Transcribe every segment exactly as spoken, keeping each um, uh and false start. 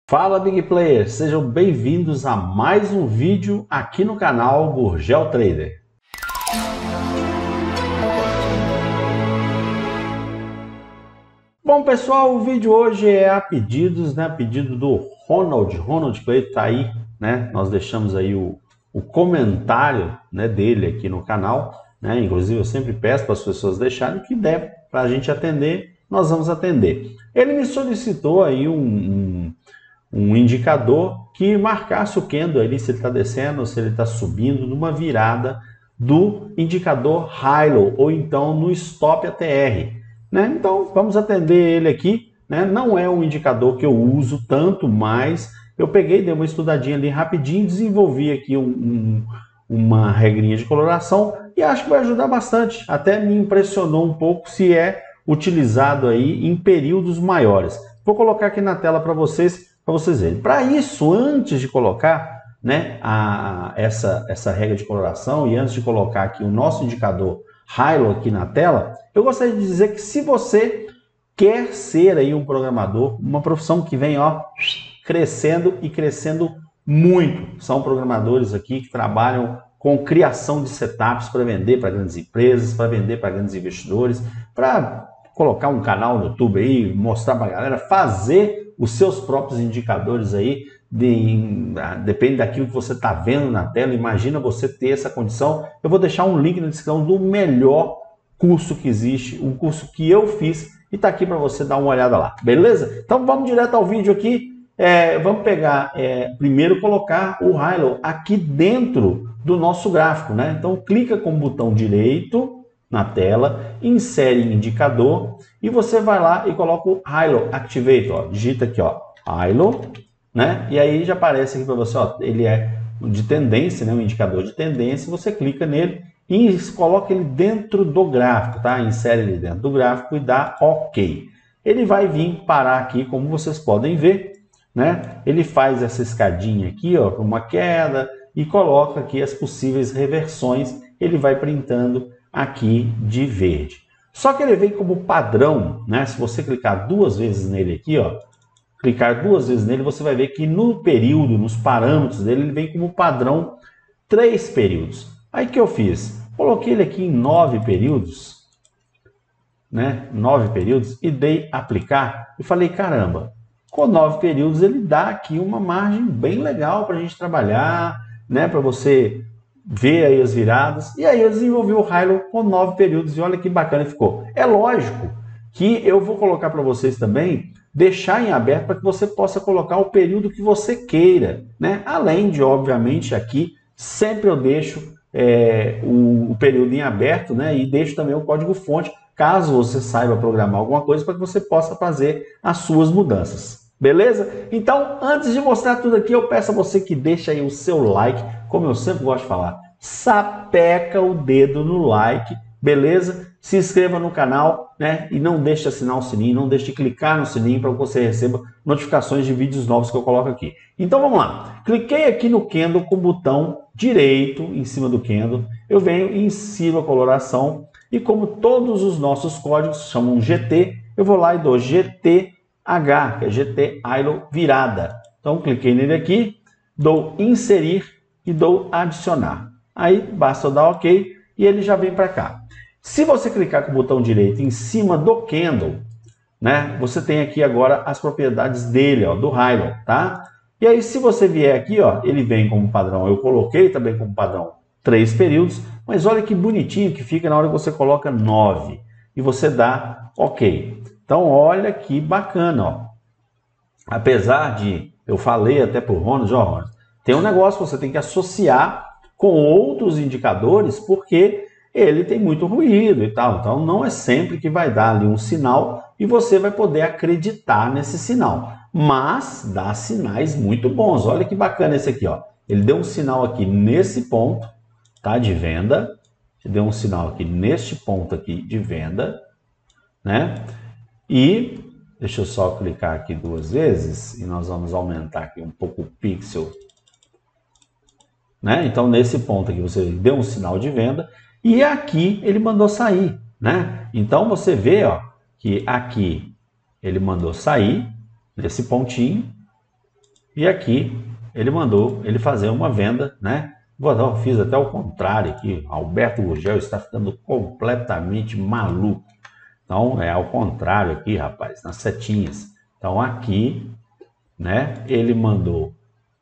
Fala Big Players, sejam bem-vindos a mais um vídeo aqui no canal Gurgel Trader. Bom pessoal, o vídeo hoje é a pedidos, né? Pedido do Ronald, Ronald Cleiton tá aí, né? Nós deixamos aí o, o comentário, né, dele aqui no canal, né? Inclusive eu sempre peço para as pessoas deixarem o que der para a gente atender, nós vamos atender. Ele me solicitou aí um, um um indicador que marcasse o candle ali, se ele está descendo ou se ele está subindo, numa virada do indicador High Low, ou então no Stop A T R. Né? Então, vamos atender ele aqui. Né? Não é um indicador que eu uso tanto, mas eu peguei, dei uma estudadinha ali rapidinho, desenvolvi aqui um, um, uma regrinha de coloração e acho que vai ajudar bastante. Até me impressionou um pouco se é utilizado aí em períodos maiores. Vou colocar aqui na tela para vocês, para vocês verem. Para isso, antes de colocar, né, a, essa, essa regra de coloração e antes de colocar aqui o nosso indicador High Low aqui na tela, eu gostaria de dizer que se você quer ser aí um programador, uma profissão que vem ó, crescendo e crescendo muito, são programadores aqui que trabalham com criação de setups para vender para grandes empresas, para vender para grandes investidores, para colocar um canal no YouTube aí, mostrar para a galera, fazer os seus próprios indicadores aí, de, depende daquilo que você está vendo na tela, imagina você ter essa condição. Eu vou deixar um link na descrição do melhor curso que existe, um curso que eu fiz e está aqui para você dar uma olhada lá, beleza? Então vamos direto ao vídeo aqui, é, vamos pegar, é, primeiro colocar o High Low aqui dentro do nosso gráfico, né? Então clica com o botão direito na tela, insere indicador e você vai lá e coloca o High Low Activate, ó, digita aqui, ó, High Low, né? E aí já aparece aqui para você, ó, ele é de tendência, né, um indicador de tendência, você clica nele e coloca ele dentro do gráfico, tá? Insere ele dentro do gráfico e dá OK. Ele vai vir parar aqui, como vocês podem ver, né? Ele faz essa escadinha aqui, ó, com uma queda e coloca aqui as possíveis reversões, ele vai printando aqui de verde. Só que ele vem como padrão, né? Se você clicar duas vezes nele aqui, ó, clicar duas vezes nele, você vai ver que no período, nos parâmetros dele, ele vem como padrão três períodos. Aí que eu fiz? Coloquei ele aqui em nove períodos, né? Nove períodos e dei aplicar e falei, caramba, com nove períodos ele dá aqui uma margem bem legal para a gente trabalhar, né? Para você ver aí as viradas, e aí eu desenvolvi o High Low com nove períodos, e olha que bacana ficou. É lógico que eu vou colocar para vocês também, deixar em aberto para que você possa colocar o período que você queira, né? Além de, obviamente, aqui, sempre eu deixo é, o, o período em aberto, né? E deixo também o código-fonte, caso você saiba programar alguma coisa, para que você possa fazer as suas mudanças. Beleza? Então, antes de mostrar tudo aqui, eu peço a você que deixe aí o seu like, como eu sempre gosto de falar, sapeca o dedo no like, beleza? Se inscreva no canal, né? E não deixe de assinar o sininho, não deixe de clicar no sininho para que você receba notificações de vídeos novos que eu coloco aqui. Então vamos lá, cliquei aqui no candle com o botão direito em cima do candle, eu venho em cima coloração e como todos os nossos códigos chamam G T, eu vou lá e dou G T H, que é G T High Low virada. Então cliquei nele aqui, dou inserir e dou adicionar. Aí basta eu dar OK e ele já vem para cá. Se você clicar com o botão direito em cima do candle, né, você tem aqui agora as propriedades dele, ó, do High Low, tá? E aí se você vier aqui, ó, ele vem como padrão, eu coloquei também como padrão três períodos, mas olha que bonitinho que fica na hora que você coloca nove e você dá OK. Então, olha que bacana, ó. Apesar de, eu falei até para o Ronald, ó, Ronald, tem um negócio que você tem que associar com outros indicadores, porque ele tem muito ruído e tal. Então, não é sempre que vai dar ali um sinal e você vai poder acreditar nesse sinal. Mas dá sinais muito bons. Olha que bacana esse aqui, ó. Ele deu um sinal aqui nesse ponto, tá, de venda. Ele deu um sinal aqui neste ponto aqui de venda, né? E deixa eu só clicar aqui duas vezes e nós vamos aumentar aqui um pouco o pixel, né? Então nesse ponto aqui você deu um sinal de venda e aqui ele mandou sair, né? Então você vê, ó, que aqui ele mandou sair desse pontinho E aqui ele mandou ele fazer uma venda, né? Eu fiz até o contrário aqui. Alberto Gurgel está ficando completamente maluco. Então é ao contrário aqui, rapaz, nas setinhas. Então aqui, né? Ele mandou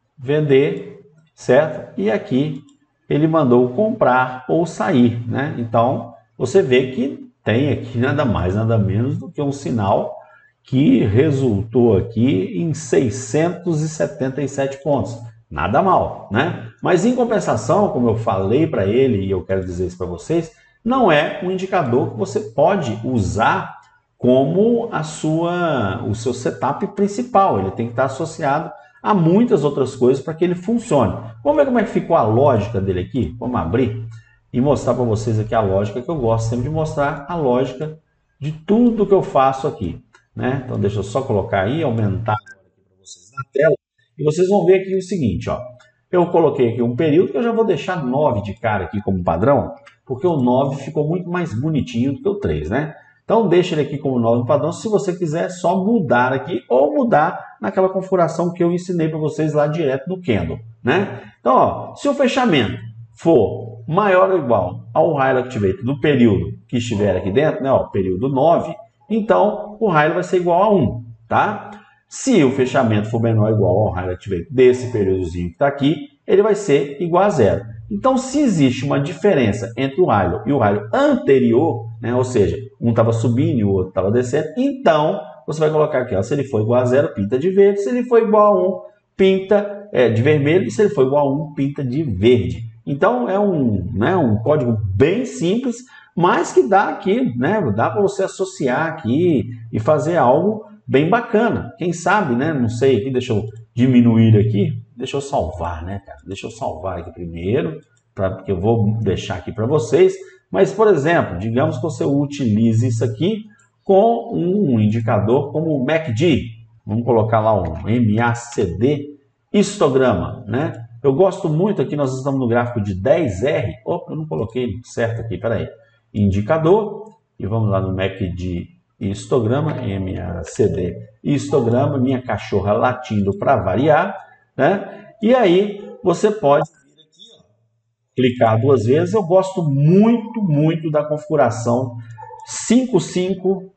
vender, certo? E aqui ele mandou comprar ou sair, né? Então você vê que tem aqui nada mais, nada menos do que um sinal que resultou aqui em seiscentos e setenta e sete pontos. Nada mal, né? Mas em compensação, como eu falei para ele e eu quero dizer isso para vocês, não é um indicador que você pode usar como a sua, o seu setup principal. Ele tem que estar associado a muitas outras coisas para que ele funcione. Vamos ver como é que ficou a lógica dele aqui? Vamos abrir e mostrar para vocês aqui a lógica que eu gosto sempre de mostrar, a lógica de tudo que eu faço aqui, né? Então deixa eu só colocar aí, aumentar aqui para vocês na tela, e vocês vão ver aqui o seguinte, ó. Eu coloquei aqui um período que eu já vou deixar nove de cara aqui como padrão, porque o nove ficou muito mais bonitinho do que o três, né? Então deixa ele aqui como nove padrão, se você quiser é só mudar aqui ou mudar naquela configuração que eu ensinei para vocês lá direto no Candle, né? Então, ó, se o fechamento for maior ou igual ao Hilo Activate do período que estiver aqui dentro, né, ó, período nove, então o Hilo vai ser igual a um, tá? Se o fechamento for menor ou igual ao Hilo Activate desse períodozinho que está aqui, ele vai ser igual a zero. Então, se existe uma diferença entre o Hilo e o Hilo anterior, né, ou seja, um estava subindo e o outro estava descendo, então você vai colocar aqui, ó, se ele for igual a zero, pinta de verde, se ele for igual a um, pinta é, de vermelho, e se ele for igual a um, pinta de verde. Então, é um, né, um código bem simples, mas que dá aqui, né, dá para você associar aqui e fazer algo bem bacana. Quem sabe, né, não sei, aqui, deixa eu diminuir aqui, deixa eu salvar, né, cara? Deixa eu salvar aqui primeiro, pra, porque eu vou deixar aqui para vocês. Mas, por exemplo, digamos que você utilize isso aqui com um indicador como o M A C D. Vamos colocar lá um M A C D histograma, né? Eu gosto muito aqui, nós estamos no gráfico de dez R. Opa, eu não coloquei certo aqui, peraí. Indicador, e vamos lá no M A C D histograma, M A C D histograma, minha cachorra latindo para variar, né? E aí você pode vir aqui, ó, clicar duas vezes. Eu gosto muito, muito da configuração cinco cinco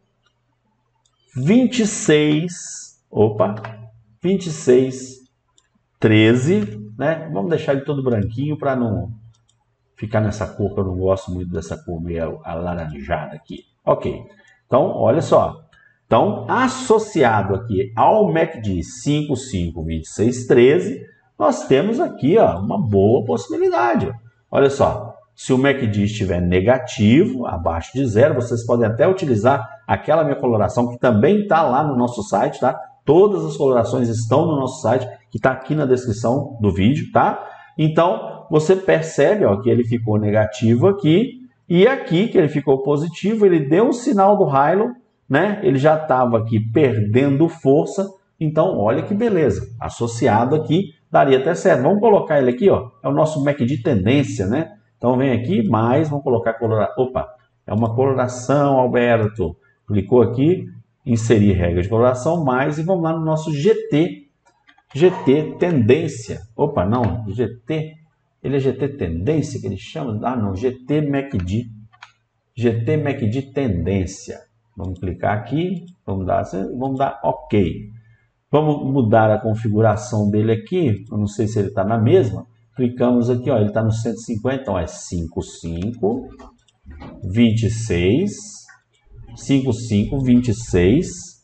vinte e seis, opa, vinte e seis treze, né? Vamos deixar ele todo branquinho para não ficar nessa cor, que eu não gosto muito dessa cor meio alaranjada aqui. Ok, então olha só. Então, associado aqui ao M A C D cinco cinco vinte e seis treze, nós temos aqui, ó, uma boa possibilidade. Olha só, se o M A C D estiver negativo, abaixo de zero, vocês podem até utilizar aquela minha coloração que também está lá no nosso site, tá? Todas as colorações estão no nosso site, que está aqui na descrição do vídeo, tá? Então, você percebe, ó, que ele ficou negativo aqui, e aqui que ele ficou positivo, ele deu um sinal do Hilo, né? Ele já estava aqui perdendo força, então olha que beleza, associado aqui, daria até certo. Vamos colocar ele aqui, ó, é o nosso M A C D tendência, né? Então vem aqui, mais, vamos colocar coloração, opa, é uma coloração, Alberto, clicou aqui, inserir regra de coloração, mais, e vamos lá no nosso G T, G T tendência, opa, não, G T, ele é G T tendência que ele chama, ah não, G T M A C D, G T M A C D tendência, vamos clicar aqui, vamos dar, vamos dar OK, vamos mudar a configuração dele aqui, eu não sei se ele está na mesma, clicamos aqui, ó, ele está no cento e cinquenta, então é cinco cinco vinte e seis, cinco cinco vinte e seis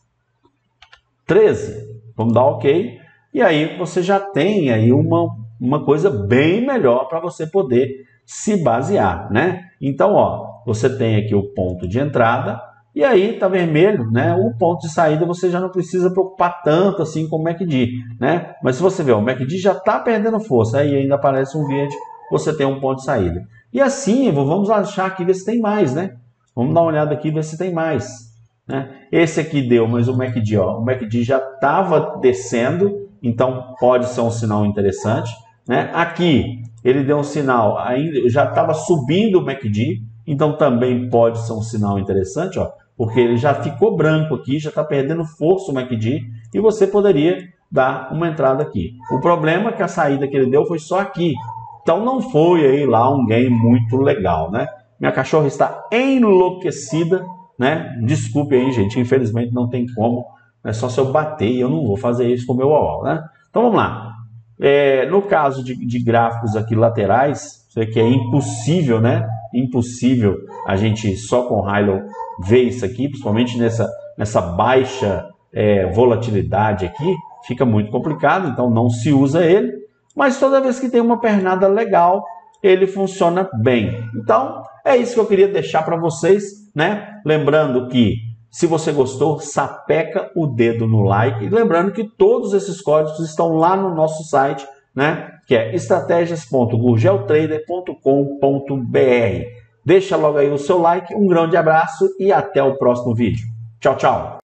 treze, vamos dar OK, e aí você já tem aí uma, uma coisa bem melhor para você poder se basear, né? Então, ó, você tem aqui o ponto de entrada, e aí tá vermelho, né? O ponto de saída você já não precisa preocupar tanto assim com o M A C D, né? Mas se você ver, o M A C D já está perdendo força, aí ainda aparece um verde, você tem um ponto de saída. E assim, vamos achar aqui, ver se tem mais, né? Vamos dar uma olhada aqui, ver se tem mais, né? Esse aqui deu, mas o M A C D, ó, o M A C D já estava descendo, então pode ser um sinal interessante, né? Aqui ele deu um sinal, ainda já estava subindo o M A C D, então também pode ser um sinal interessante, ó, porque ele já ficou branco aqui, já está perdendo força o M A C D, e você poderia dar uma entrada aqui. O problema é que a saída que ele deu foi só aqui. Então não foi aí lá um game muito legal, né? Minha cachorra está enlouquecida, né? Desculpe aí, gente, infelizmente não tem como. É só se eu bater e eu não vou fazer isso com o meu uau, né? Então vamos lá. É, no caso de, de gráficos aqui laterais, você vê que é impossível, né? Impossível a gente só com Hilo ver isso aqui, principalmente nessa, nessa baixa é, volatilidade aqui, fica muito complicado, então não se usa ele. Mas toda vez que tem uma pernada legal, ele funciona bem. Então, é isso que eu queria deixar para vocês, né? Lembrando que, se você gostou, sapeca o dedo no like. E lembrando que todos esses códigos estão lá no nosso site, né? Que é estratégias ponto gurgeltrader ponto com ponto br. Deixa logo aí o seu like, um grande abraço e até o próximo vídeo. Tchau, tchau!